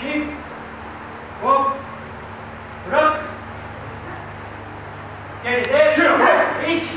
5、ブロック。蹴りで、1、